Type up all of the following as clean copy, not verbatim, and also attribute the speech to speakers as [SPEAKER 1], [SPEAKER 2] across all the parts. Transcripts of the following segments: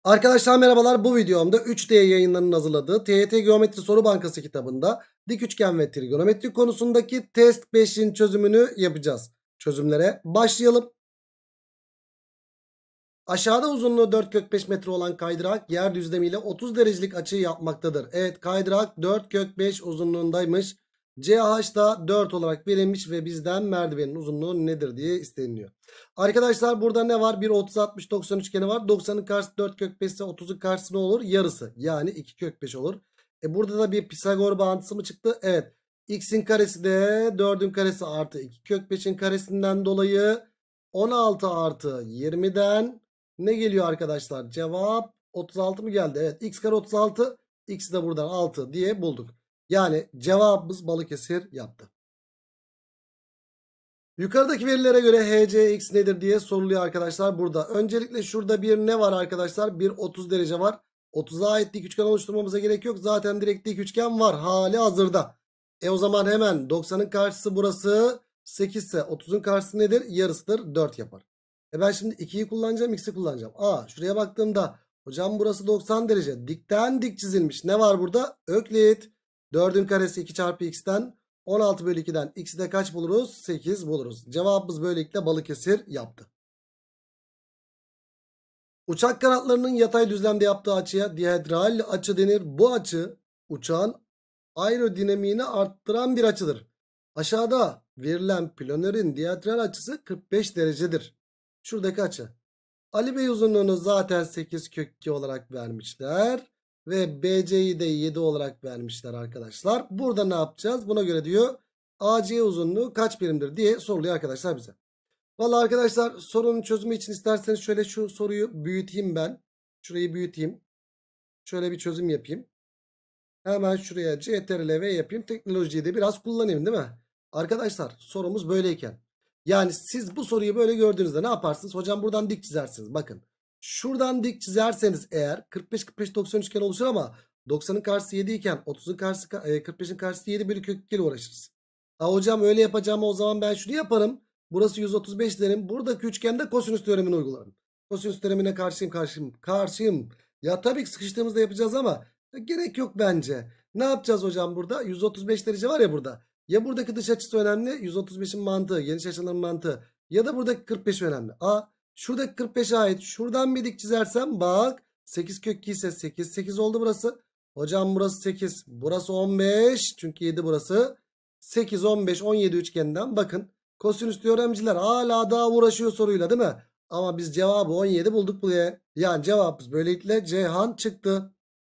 [SPEAKER 1] Arkadaşlar merhabalar. Bu videomda 3D yayınlarının hazırladığı TYT Geometri Soru Bankası kitabında dik üçgen ve trigonometri konusundaki test 5'in çözümünü yapacağız. Çözümlere başlayalım. Aşağıda uzunluğu 4 kök 5 metre olan kaydırak yer düzlemiyle 30 derecelik açıyı yapmaktadır. Evet, kaydırak 4 kök 5 uzunluğundaymış. CH da 4 olarak verilmiş ve bizden merdivenin uzunluğu nedir diye isteniliyor. Arkadaşlar burada ne var? Bir 30 60 90 üçgeni var. 90'ın karşısı 4 kök 5 ise 30'un karşısı ne olur? Yarısı. Yani 2 kök 5 olur. Burada da bir Pisagor bağıntısı mı çıktı? Evet. X'in karesi de 4'ün karesi artı 2 kök 5'in karesinden dolayı 16 artı 20'den ne geliyor arkadaşlar? Cevap 36 mı geldi? Evet, x kare 36, x'i de buradan 6 diye bulduk. Yani cevabımız Balıkesir yaptı. Yukarıdaki verilere göre HCX nedir diye soruluyor arkadaşlar burada. Öncelikle şurada bir ne var arkadaşlar? Bir 30 derece var. 30'a ait dik üçgen oluşturmamıza gerek yok. Zaten direkt dik üçgen var hali hazırda. O zaman hemen 90'ın karşısı burası 8 ise 30'un karşısı nedir? Yarısıdır, 4 yapar. Ben şimdi 2'yi kullanacağım, x'i kullanacağım. Şuraya baktığımda hocam burası 90 derece. Dikten dik çizilmiş. Ne var burada? Öklit. 4'ün karesi 2 çarpı x'ten 16 bölü 2'den x'i de kaç buluruz? 8 buluruz. Cevabımız böylelikle Balıkesir yaptı. Uçak kanatlarının yatay düzlemde yaptığı açıya dihedral açı denir. Bu açı uçağın aerodinamiğini arttıran bir açıdır. Aşağıda verilen planörün dihedral açısı 45 derecedir. Şuradaki açı. Ali Bey uzunluğunu zaten 8 kök 2 olarak vermişler. Ve BC'yi de 7 olarak vermişler arkadaşlar. Burada ne yapacağız? Buna göre diyor AC uzunluğu kaç birimdir diye soruluyor arkadaşlar bize. Vallahi arkadaşlar sorunun çözümü için isterseniz şöyle şu soruyu büyüteyim ben. Şurayı büyüteyim. Şöyle bir çözüm yapayım. Hemen şuraya CTRL-V yapayım. Teknolojiyi de biraz kullanayım değil mi? Arkadaşlar sorumuz böyleyken. Yani siz bu soruyu böyle gördüğünüzde ne yaparsınız? Hocam buradan dik çizersiniz. Bakın. Şuradan dik çizerseniz eğer 45-45-90 üçgen oluşur ama 90'ın karşısı 7 iken 30'un karşısı 45'in karşısı 7 bölü kök 2 ile uğraşırız. Hocam öyle yapacağım, o zaman ben şunu yaparım. Burası 135 derim. Buradaki üçgende kosinüs teoremini uygularım. Kosinüs teoremine karşıyım. Ya tabii ki sıkıştığımızda yapacağız ama gerek yok bence. Ne yapacağız hocam burada? 135 derece var ya burada. Ya buradaki dış açısı önemli. 135'in mantığı, geniş açıların mantığı. Ya da buradaki 45 önemli. Şuradaki 45'e ait şuradan bir dik çizersem bak 8 kök 2 ise 8. 8 oldu burası. Hocam burası 8. Burası 15. Çünkü 7 burası. 8, 15, 17 üçgeninden bakın. Kosinüs teoremciler hala daha uğraşıyor soruyla değil mi? Ama biz cevabı 17 bulduk buraya. Yani cevabımız böylelikle Ceyhan çıktı.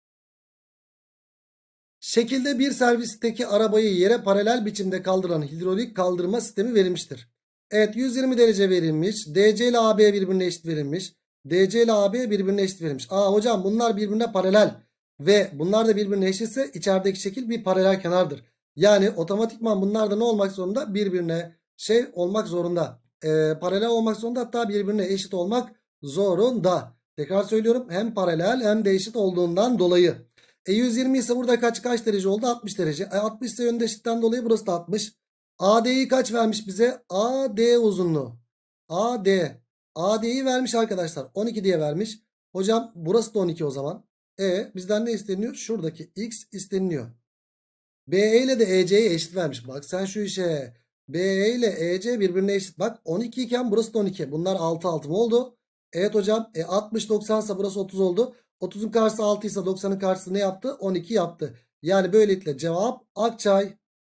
[SPEAKER 1] Şekilde bir servisteki arabayı yere paralel biçimde kaldıran hidrolik kaldırma sistemi verilmiştir. Evet, 120 derece verilmiş. DC ile AB birbirine eşit verilmiş. DC ile AB birbirine eşit verilmiş. Hocam bunlar birbirine paralel ve bunlar da birbirine eşitse içerideki şekil bir paralel kenardır. Yani otomatikman bunlar da ne olmak zorunda? Birbirine olmak zorunda. Paralel olmak zorunda, hatta birbirine eşit olmak zorunda. Tekrar söylüyorum, hem paralel hem de eşit olduğundan dolayı. 120 ise burada kaç derece oldu? 60 derece. 60 ise yöndeşlikten dolayı burası da 60. AD'yi kaç vermiş bize? AD uzunluğu. AD. AD'yi vermiş arkadaşlar. 12 diye vermiş. Hocam burası da 12 o zaman. Bizden ne isteniyor? Şuradaki X isteniyor. BE ile de EC'ye eşit vermiş. Bak sen şu işe. BE ile EC birbirine eşit. Bak 12 iken burası da 12. Bunlar 6 mı oldu? Evet hocam. 60 90 ise burası 30 oldu. 30'un karşısı 6 ise 90'ın karşısı ne yaptı? 12 yaptı. Yani böylelikle cevap Akçay.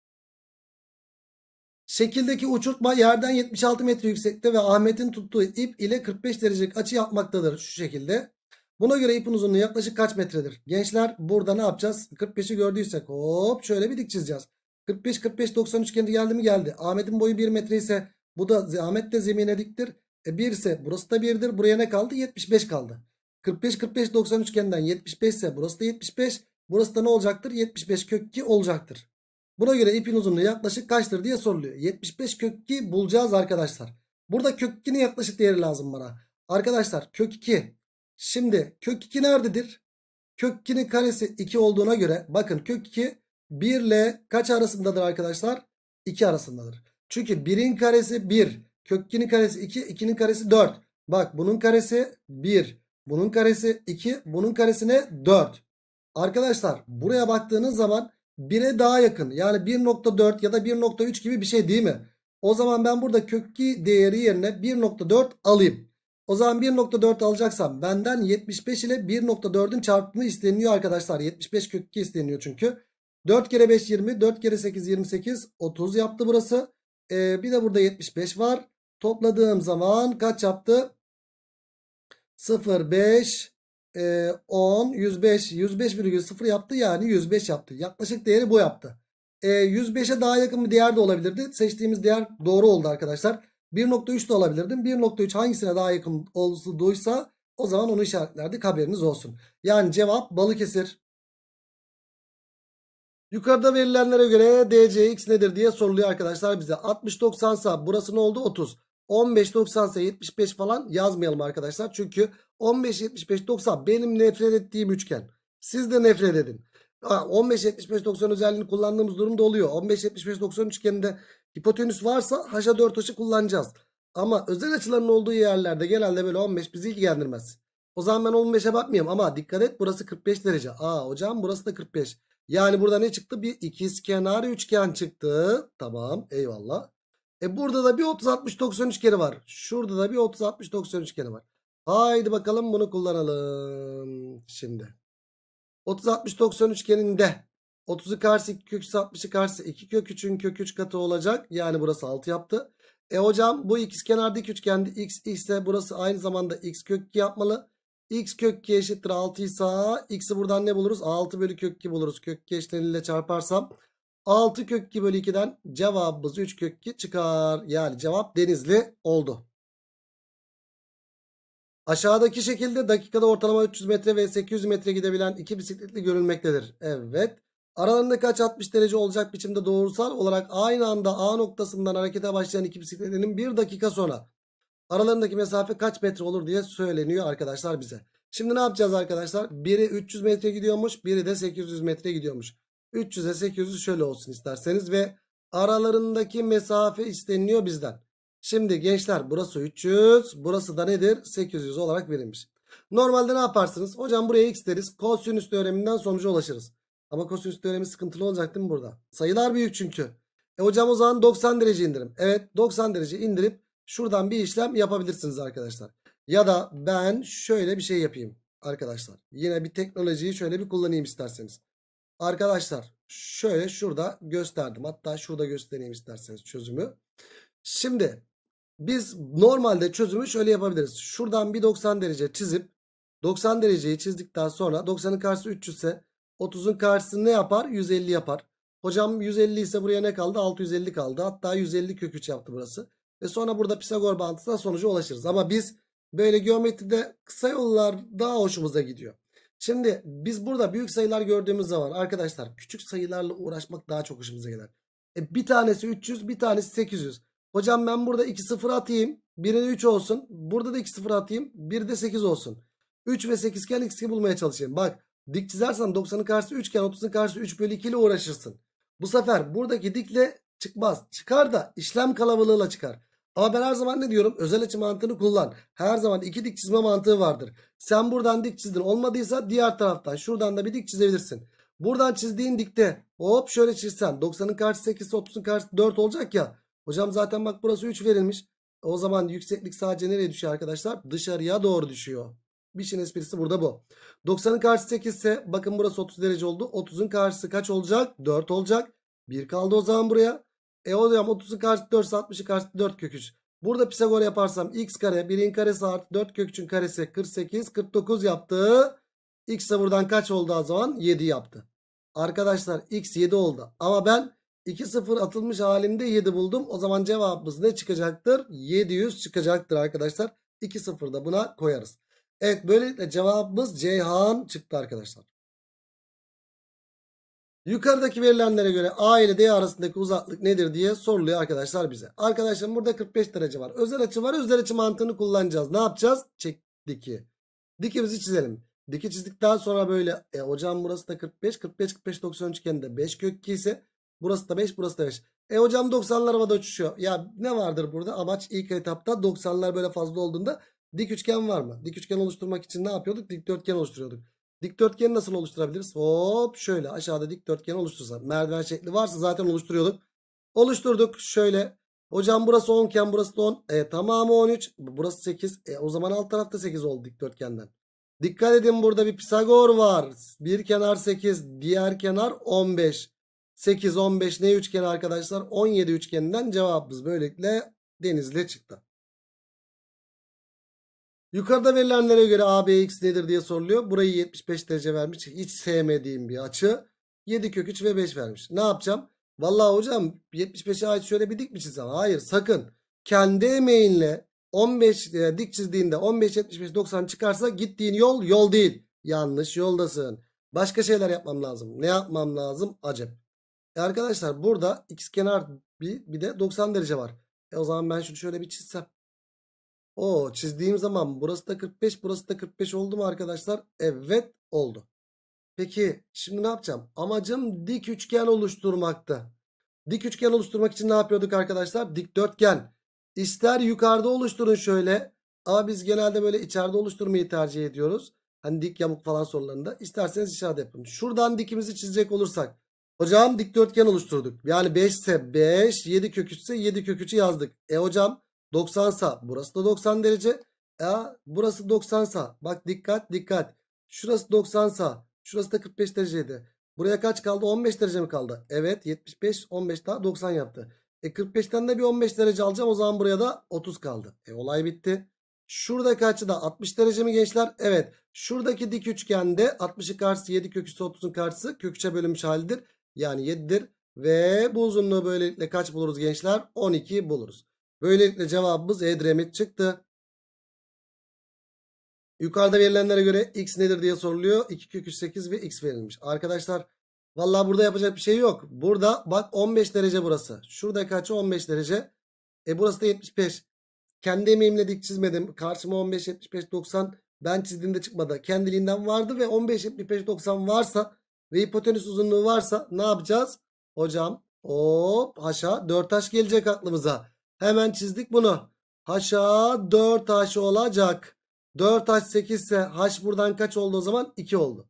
[SPEAKER 1] Şekildeki uçurtma yerden 76 metre yüksekte ve Ahmet'in tuttuğu ip ile 45 derecelik açı yapmaktadır. Şu şekilde. Buna göre ipin uzunluğu yaklaşık kaç metredir? Gençler burada ne yapacağız? 45'i gördüysek hop şöyle bir dik çizeceğiz. 45 45 90 üçgeni geldi mi? Geldi. Ahmet'in boyu 1 metre ise bu da Ahmet de zemine diktir. 1 ise burası da 1'dir. Buraya ne kaldı? 75 kaldı. 45 45 90 üçgeninden 75 ise burası da 75. Burası da ne olacaktır? 75 kök 2 olacaktır. Buna göre ipin uzunluğu yaklaşık kaçtır diye soruluyor. 75 kök 2 bulacağız arkadaşlar. Burada kök 2'nin yaklaşık değeri lazım bana. Arkadaşlar kök 2. Şimdi kök 2 nerededir? Kök 2'nin karesi 2 olduğuna göre bakın kök 2 1 ile kaç arasındadır arkadaşlar? 2 arasındadır. Çünkü 1'in karesi 1. Kök 2'nin karesi 2. 2'nin karesi 4. Bak bunun karesi 1. Bunun karesi 2. Bunun karesine 4. Arkadaşlar buraya baktığınız zaman 1'e daha yakın. Yani 1.4 ya da 1.3 gibi bir şey değil mi? O zaman ben burada kök 2 değeri yerine 1.4 alayım. O zaman 1.4 alacaksam benden 75 ile 1.4'ün çarpımı isteniyor arkadaşlar. 75 kök 2 isteniyor çünkü. 4 kere 5 20. 4 kere 8 28. 30 yaptı burası. Bir de burada 75 var. Topladığım zaman kaç yaptı? 0, 5, 10, 105, 105,0 yaptı, yani 105 yaptı. Yaklaşık değeri bu yaptı. 105'e daha yakın bir değer de olabilirdi. Seçtiğimiz değer doğru oldu arkadaşlar. 1.3 de olabilirdim. 1.3 hangisine daha yakın olduysa o zaman onu işaretlerdik, haberiniz olsun. Yani cevap Balıkesir. Yukarıda verilenlere göre DCX nedir diye soruluyor arkadaşlar bize. 60-90 sa burası ne oldu? 30. 15-90 ise 75 falan yazmayalım arkadaşlar. Çünkü 15-75-90 benim nefret ettiğim üçgen. Siz de nefret edin. 15-75-90 özelliğini kullandığımız durumda oluyor. 15-75-90 üçgeninde hipotenüs varsa haşa 4 açı kullanacağız. Ama özel açıların olduğu yerlerde genelde böyle 15 bizi ilgilendirmez. O zaman ben 15'e bakmayayım ama dikkat et, burası 45 derece. Hocam burası da 45. Yani burada ne çıktı? Bir ikizkenar üçgen çıktı. Tamam, eyvallah. Burada da bir 30-60-90 üçgeni var. Şurada da bir 30-60-90 üçgeni var. Haydi bakalım bunu kullanalım. Şimdi 30-60-90 üçgeninde 30'u karşı 2 kök 60'ı karşı 2 kök 3'ün kök 3 katı olacak. Yani burası 6 yaptı. Hocam bu ikizkenar dik üçgende x ise burası aynı zamanda x kök 2 yapmalı. X kök 2 eşittir 6 ise x'i buradan ne buluruz? 6 bölü kök 2 buluruz. Kök 2 eşleniyle çarparsam 6 kök 2 bölü 2'den cevabımız 3 kök 2 çıkar. Yani cevap Denizli oldu. Aşağıdaki şekilde dakikada ortalama 300 metre ve 800 metre gidebilen iki bisikletli görülmektedir. Evet. Aralarında kaç 60 derece olacak biçimde doğrusal olarak aynı anda A noktasından harekete başlayan iki bisikletlerin 1 dakika sonra aralarındaki mesafe kaç metre olur diye söyleniyor arkadaşlar bize. Şimdi ne yapacağız arkadaşlar? Biri 300 metre gidiyormuş, biri de 800 metre gidiyormuş. 300'e 800 şöyle olsun isterseniz ve aralarındaki mesafe isteniyor bizden. Şimdi gençler burası 300, burası da nedir? 800 olarak verilmiş. Normalde ne yaparsınız? Hocam buraya x deriz. Kosinüs teoreminden sonuca ulaşırız. Ama kosinüs teoremi sıkıntılı olacak değil mi burada? Sayılar büyük çünkü. Hocam o zaman 90 derece indirim. Evet, 90 derece indirip şuradan bir işlem yapabilirsiniz arkadaşlar. Ya da ben şöyle bir şey yapayım arkadaşlar. Yine bir teknolojiyi şöyle bir kullanayım isterseniz. Arkadaşlar şöyle şurada gösterdim. Hatta şurada göstereyim isterseniz çözümü. Şimdi biz normalde çözümü şöyle yapabiliriz. Şuradan bir 90 derece çizip 90 dereceyi çizdikten sonra 90'ın karşısı 300 ise 30'un karşısı ne yapar? 150 yapar. Hocam 150 ise buraya ne kaldı? 650 kaldı. Hatta 150 kök 3 yaptı burası. Ve sonra burada Pisagor bağıntısına sonuca ulaşırız. Ama biz böyle geometride kısa yollar daha hoşumuza gidiyor. Şimdi biz burada büyük sayılar gördüğümüz zaman arkadaşlar küçük sayılarla uğraşmak daha çok hoşumuza gider. Bir tanesi 300, bir tanesi 800. Hocam ben burada 2 sıfır atayım. Birine 3 olsun. Burada da 2 sıfır atayım. Bir de 8 olsun. 3 ve 8 iken x'i bulmaya çalışayım. Bak dik çizersen 90'ın karşısı 3 iken 30'un karşısı 3 bölü 2 ile uğraşırsın. Bu sefer buradaki dikle çıkmaz. Çıkar da işlem kalabalığıyla çıkar. Ama ben her zaman ne diyorum? Özel açı mantığını kullan. Her zaman iki dik çizme mantığı vardır. Sen buradan dik çizdin. Olmadıysa diğer taraftan şuradan da bir dik çizebilirsin. Buradan çizdiğin dikte hop şöyle çizsen 90'ın karşısı 8 ise 30'un karşısı 4 olacak ya. Hocam zaten bak burası 3 verilmiş. O zaman yükseklik sadece nereye düşüyor arkadaşlar? Dışarıya doğru düşüyor. Bir şeyin esprisi burada bu. 90'ın karşısı 8 ise bakın burası 30 derece oldu. 30'un karşısı kaç olacak? 4 olacak. 1 kaldı o zaman buraya. Hocam 30'un karşısı 4 ise 60'ın karşısı 4 kök 3. Burada Pisagor yaparsam x kare 1'in karesi artı 4 kök 3'ün karesi 48 49 yaptı. X de buradan kaç oldu o zaman? 7 yaptı. Arkadaşlar x 7 oldu. Ama ben 2 sıfır atılmış halinde 7 buldum. O zaman cevabımız ne çıkacaktır? 700 çıkacaktır arkadaşlar. 2 sıfır da buna koyarız. Evet, böylelikle cevabımız Ceyhan çıktı arkadaşlar. Yukarıdaki verilenlere göre A ile D arasındaki uzaklık nedir diye soruluyor arkadaşlar bize. Arkadaşlar burada 45 derece var. Özel açı var. Özel açı mantığını kullanacağız. Ne yapacağız? Çek diki. Dikimizi çizelim. Diki çizdikten sonra böyle hocam burası da 45. 45 45 90 üçgeninde 5 kök 2 ise burası da 5 burası da 5. Hocam 90'lar havada uçuşuyor. Ya ne vardır burada? Amaç ilk etapta 90'lar böyle fazla olduğunda Dik üçgen var mı? Dik üçgen oluşturmak için ne yapıyorduk? Dikdörtgen oluşturuyorduk. Dikdörtgeni nasıl oluşturabiliriz? Hop şöyle aşağıda dikdörtgen oluştursa. Merdiven şekli varsa zaten oluşturuyorduk. Oluşturduk. Şöyle. Hocam burası 10 iken burası da 10. Tamamı 13. Burası 8. O zaman alt tarafta 8 oldu dikdörtgenden. Dikkat edin, burada bir Pisagor var. Bir kenar 8. Diğer kenar 15. 8, 15 ne üçgeni arkadaşlar? 17 üçgeninden cevabımız böylelikle Denizli çıktı. Yukarıda verilenlere göre ABX nedir diye soruluyor. Burayı 75 derece vermiş. Hiç sevmediğim bir açı. 7 kök 3 ve 5 vermiş. Ne yapacağım? Vallahi hocam 75'e ait şöyle bir dik mi çizsem? Hayır, sakın. Kendi emeğinle 15 dik çizdiğinde 15, 75, 90 çıkarsa gittiğin yol değil. Yanlış yoldasın. Başka şeyler yapmam lazım. Ne yapmam lazım? Acep. Arkadaşlar burada ikizkenar bir de 90 derece var. O zaman ben şunu şöyle bir çizsem. O çizdiğim zaman burası da 45, burası da 45 oldu mu arkadaşlar? Evet oldu. Peki şimdi ne yapacağım? Amacım dik üçgen oluşturmakta. Dik üçgen oluşturmak için ne yapıyorduk arkadaşlar? Dikdörtgen. İster yukarıda oluşturun şöyle. Ama biz genelde böyle içeride oluşturmayı tercih ediyoruz. Hani dik yamuk falan sorularında. İsterseniz içeride yapın. Şuradan dikimizi çizecek olursak. Hocam dikdörtgen oluşturduk. Yani 5 ise 5, 7 kök 3 ise 7 kök 3'ü yazdık. Hocam 90 sa burası da 90 derece. Burası 90 sa. Bak dikkat dikkat. Şurası 90 sa. Şurası da 45 dereceydi. Buraya kaç kaldı? 15 derece mi kaldı? Evet, 75, 15 daha 90 yaptı. 45'ten de bir 15 derece alacağım. O zaman buraya da 30 kaldı. Olay bitti. Şuradaki açı da 60 derece mi gençler? Evet. Şuradaki dik üçgende 60'ın karşısı 7 kök üstü 30'un karşısı kök 3'e bölünmüş halidir. Yani 7'dir. Ve bu uzunluğu böylelikle kaç buluruz gençler? 12 buluruz. Böylelikle cevabımız Edremit çıktı. Yukarıda verilenlere göre x nedir diye soruluyor. 2 kök 3 8 ve x verilmiş. Arkadaşlar vallahi burada yapacak bir şey yok. Burada bak 15 derece burası. Şuradaki açı 15 derece. Burası da 75. Kendi emeğimle dik çizmedim. Karşıma 15, 75, 90 ben çizdiğimde çıkmadı. Kendiliğinden vardı ve 15, 75, 90 varsa ve hipotenüs uzunluğu varsa ne yapacağız? Hocam hop haşa 4h gelecek aklımıza. Hemen çizdik bunu. Haşa 4h olacak. 4h 8 ise h buradan kaç oldu o zaman? 2 oldu.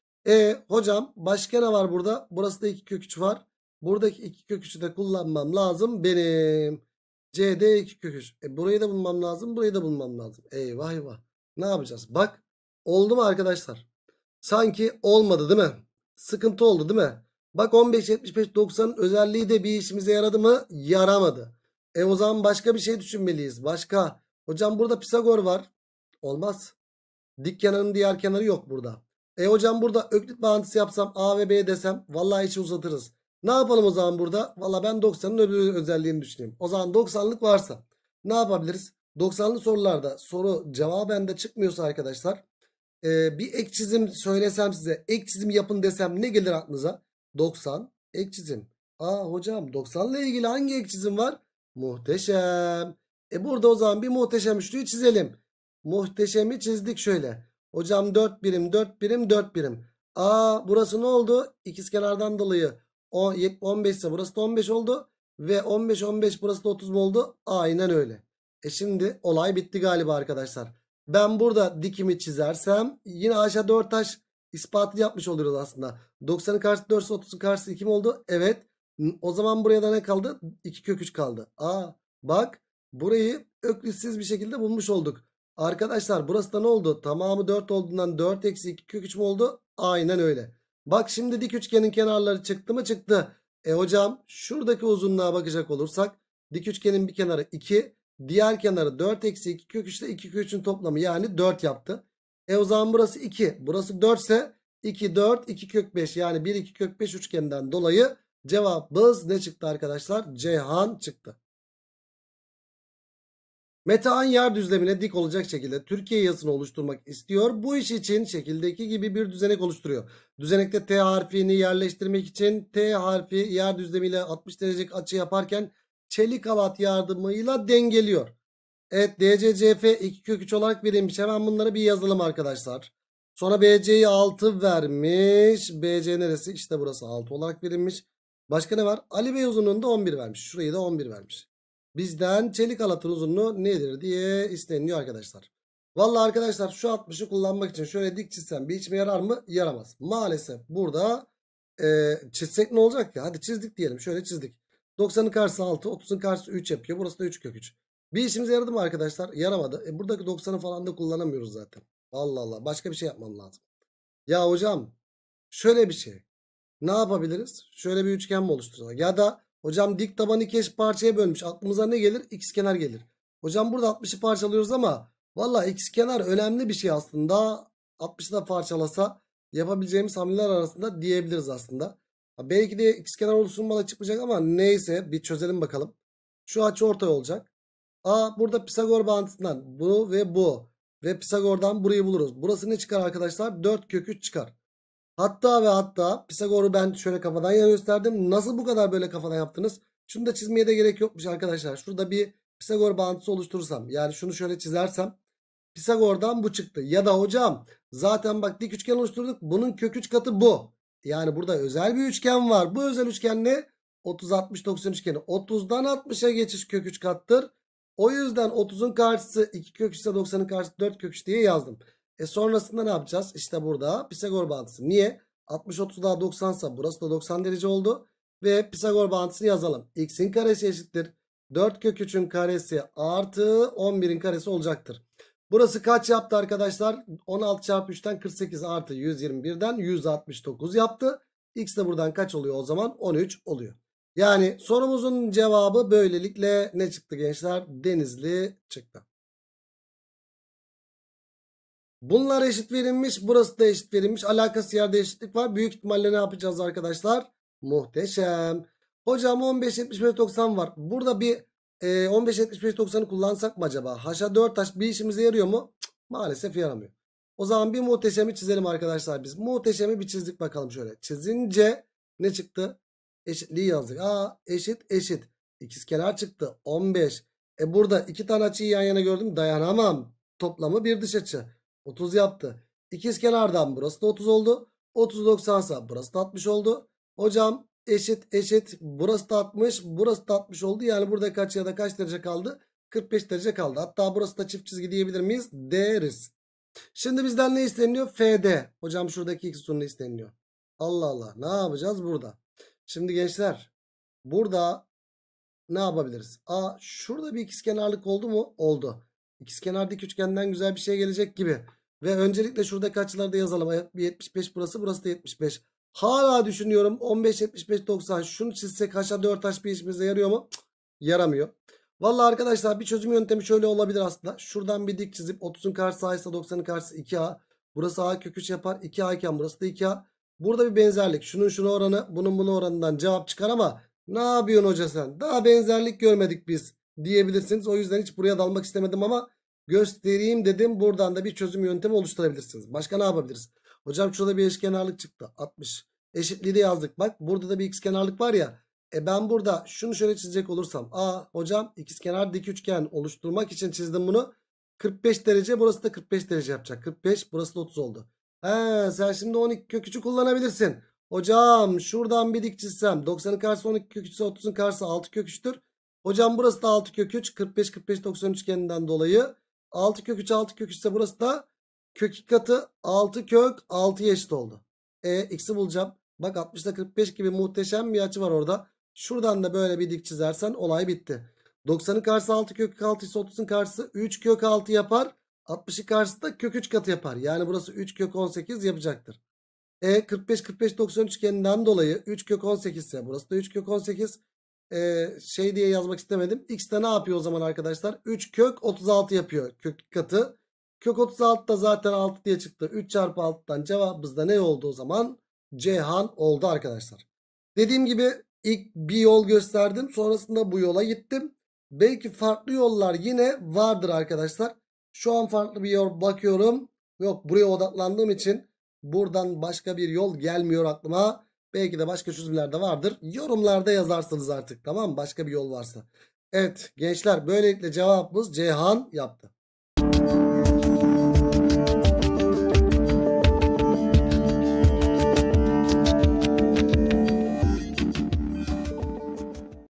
[SPEAKER 1] Hocam başka ne var burada? Burası da 2 kök 3 var. Buradaki 2 kök 3'ü de kullanmam lazım benim. CD 2 kök 3. Burayı da bulmam lazım. Burayı da bulmam lazım. Eyvah eyvah. Ne yapacağız? Bak oldu mu arkadaşlar? Sanki olmadı değil mi? Sıkıntı oldu değil mi? Bak 15, 75, 90'ın özelliği de bir işimize yaradı mı? Yaramadı. O zaman başka bir şey düşünmeliyiz. Başka. Hocam burada Pisagor var. Olmaz. Dik kenarın diğer kenarı yok burada. Hocam burada öklit bağıntısı yapsam A ve B desem vallahi işi uzatırız. Ne yapalım o zaman burada? Vallahi ben 90'ın öbür özelliğini düşüneyim. O zaman 90'lık varsa ne yapabiliriz? 90'lı sorularda soru cevaben de çıkmıyorsa arkadaşlar bir ek çizim söylesem size, ek çizim yapın desem ne gelir aklınıza? 90 ek çizim. Hocam 90 ile ilgili hangi ek çizim var? Muhteşem. Burada o zaman bir muhteşem üçlüyü çizelim. Muhteşemi çizdik şöyle. Hocam 4 birim 4 birim 4 birim. Burası ne oldu? İkizkenardan dolayı 15 ise burası da 15 oldu. Ve 15 15 burası da 30 mu oldu? Aynen öyle. Şimdi olay bitti galiba arkadaşlar. Ben burada dikimi çizersem yine aşağı 4 taş ispatı yapmış oluyoruz aslında. 90'ın karşısı 4 ise 30'un karşısı 2 mi oldu? Evet. O zaman buraya da ne kaldı? 2 kök 3 kaldı. Bak burayı öklitsiz bir şekilde bulmuş olduk. Arkadaşlar burası da ne oldu? Tamamı 4 olduğundan 4 eksi 2 kök 3 mü oldu? Aynen öyle. Bak şimdi dik üçgenin kenarları çıktı mı? Çıktı. Hocam şuradaki uzunluğa bakacak olursak dik üçgenin bir kenarı 2. Diğer kenarı 4 eksi 2 kök 3 ile 2 kök 3'ün toplamı yani 4 yaptı. O zaman burası 2. Burası 4 ise 2 4 2 kök 5 yani 1 2 kök 5 üçgeninden dolayı cevabımız ne çıktı arkadaşlar? Ceyhan çıktı. Metehan yer düzlemine dik olacak şekilde Türkiye yazısını oluşturmak istiyor. Bu iş için şekildeki gibi bir düzenek oluşturuyor. Düzenekte T harfini yerleştirmek için T harfi yer düzlemiyle 60 derecelik açı yaparken çelik halat yardımıyla dengeliyor. Evet, DCCF 2 kök 3 olarak verilmiş. Hemen bunları bir yazalım arkadaşlar. Sonra BC'yi 6 vermiş. BC neresi? İşte burası 6 olarak verilmiş. Başka ne var? Ali Bey uzunluğunda 11 vermiş. Şurayı da 11 vermiş. Bizden çelik halatın uzunluğu nedir diye isteniliyor arkadaşlar. Vallahi arkadaşlar şu 60'ı kullanmak için şöyle dik çizsem bir işime yarar mı? Yaramaz. Maalesef burada çizsek ne olacak ya? Hadi çizdik diyelim. Şöyle çizdik. 90'ın karşısı 6, 30'un karşısı 3 yapıyor. Burası da 3 kök 3. Bir işimize yaradı mı arkadaşlar? Yaramadı. Buradaki 90'ı falan da kullanamıyoruz zaten. Allah Allah. Başka bir şey yapmam lazım. Ya hocam şöyle bir şey. Ne yapabiliriz? Şöyle bir üçgen mi oluşturalım? Ya da hocam dik tabanı iki eşit parçaya bölmüş. Aklımıza ne gelir? İkizkenar gelir. Hocam burada 60'ı parçalıyoruz ama valla ikizkenar önemli bir şey aslında. 60'ı da parçalasa yapabileceğimiz hamleler arasında diyebiliriz aslında. Belki de ikizkenar oluşturmalı çıkmayacak ama neyse bir çözelim bakalım. Şu açı ortay olacak. Burada Pisagor bağıntısından bu ve bu. Ve Pisagor'dan burayı buluruz. Burası ne çıkar arkadaşlar? 4 kök 3 çıkar. Hatta ve hatta Pisagor'u ben şöyle kafadan yana gösterdim. Nasıl bu kadar böyle kafadan yaptınız? Şunu da çizmeye de gerek yokmuş arkadaşlar. Şurada bir Pisagor bağıntısı oluşturursam. Yani şunu şöyle çizersem. Pisagor'dan bu çıktı. Ya da hocam zaten bak dik üçgen oluşturduk. Bunun kök 3 katı bu. Yani burada özel bir üçgen var. Bu özel üçgen ne? 30 60 90 üçgeni. 30'dan 60'a geçiş kök 3 kattır. O yüzden 30'un karşısı 2 kök 3 ise 90'ın karşısı 4 kök 3 diye yazdım. Sonrasında ne yapacağız? İşte burada Pisagor bağıntısı. Niye? 60 30 daha 90 ise burası da 90 derece oldu. Ve Pisagor bağıntısını yazalım. X'in karesi eşittir 4 kök 3'ün karesi artı 11'in karesi olacaktır. Burası kaç yaptı arkadaşlar? 16 çarpı 3'ten 48 artı 121'den 169 yaptı. X de buradan kaç oluyor o zaman? 13 oluyor. Yani sorumuzun cevabı böylelikle ne çıktı gençler? Denizli çıktı. Bunlar eşit verilmiş. Burası da eşit verilmiş. Alakası yerde eşitlik var. Büyük ihtimalle ne yapacağız arkadaşlar? Muhteşem. Hocam 15 75 90 var. Burada bir 15 75 90'ı kullansak mı acaba? Haşa 4 taş bir işimize yarıyor mu? Cık, maalesef yaramıyor. O zaman bir muhteşemi çizelim arkadaşlar biz. Muhteşemi bir çizdik bakalım şöyle. Çizince ne çıktı? Eşitliği yazdık. Eşit eşit. İkizkenar çıktı. 15. Burada iki tane açıyı yan yana gördüm. Dayanamam. Toplamı bir dış açı. 30 yaptı. İkizkenardan burası da 30 oldu. 30 90 ise burası da 60 oldu. Hocam eşit eşit burası da 60 burası da 60 oldu. Yani burada kaç ya da kaç derece kaldı? 45 derece kaldı. Hatta burası da çift çizgi diyebilir miyiz? Deriz. Şimdi bizden ne isteniyor? FD. Hocam şuradaki x sonunu isteniyor. Allah Allah. Ne yapacağız burada? Şimdi gençler burada ne yapabiliriz? Şurada bir ikizkenarlık oldu mu? Oldu. İkizkenar dik üçgenden güzel bir şey gelecek gibi. Ve öncelikle şuradaki açıları da yazalım. 75 burası, burası da 75. Hala düşünüyorum 15 75 90. Şunu çizsek haşa 4 taş bir işimize yarıyor mu? Cık, yaramıyor. Vallahi arkadaşlar bir çözüm yöntemi şöyle olabilir aslında. Şuradan bir dik çizip 30'un karşısı A ise 90'ın karşısı 2A. Burası A kök 3 yapar. 2A iken burası da 2A. Burada bir benzerlik. Şunun şunu oranı, bunun bunu oranından cevap çıkar ama ne yapıyorsun hoca sen? Daha benzerlik görmedik biz diyebilirsiniz. O yüzden hiç buraya dalmak istemedim ama göstereyim dedim. Buradan da bir çözüm yöntemi oluşturabilirsiniz. Başka ne yapabiliriz? Hocam şurada bir eşkenarlık çıktı. 60. Eşitliği de yazdık. Bak burada da bir ikizkenarlık var ya. Ben burada şunu şöyle çizecek olursam. Hocam ikizkenar dik üçgen oluşturmak için çizdim bunu. 45 derece, burası da 45 derece yapacak. 45, burası da 30 oldu. Sen şimdi 12 kök 3'ü kullanabilirsin. Hocam şuradan bir dik çizsem 90'ın karşısı 12 kök 3 ise 30'un karşısı 6 kök 3'tür. Hocam burası da 6 kök 3. 45 45 90 üçgeninden dolayı 6 kök 3 6 kök 3 ise burası da kök 2 katı 6 kök 6'ya eşit oldu. X'i bulacağım. Bak 60'da 45 gibi muhteşem bir açı var orada. Şuradan da böyle bir dik çizersen olay bitti. 90'ın karşısı 6 kök 6 ise 30'un karşısı 3 kök 6 yapar. 60'ın karşısı da kök 3 katı yapar. Yani burası 3 kök 18 yapacaktır. 45 45 90 üçgeninden dolayı 3 kök 18 ise burası da 3 kök 18. Şey diye yazmak istemedim. X de ne yapıyor o zaman arkadaşlar? 3 kök 36 yapıyor kök katı. Kök 36 da zaten 6 diye çıktı. 3 çarpı 6'dan cevabımız da ne oldu o zaman? Ceyhan oldu arkadaşlar. Dediğim gibi ilk bir yol gösterdim. Sonrasında bu yola gittim. Belki farklı yollar yine vardır arkadaşlar. Şu an farklı bir yol bakıyorum. Yok, buraya odaklandığım için buradan başka bir yol gelmiyor aklıma. Belki de başka çözümler de vardır. Yorumlarda yazarsınız artık, tamam mı? Başka bir yol varsa. Evet gençler, böylelikle cevabımız Ceyhan yaptı.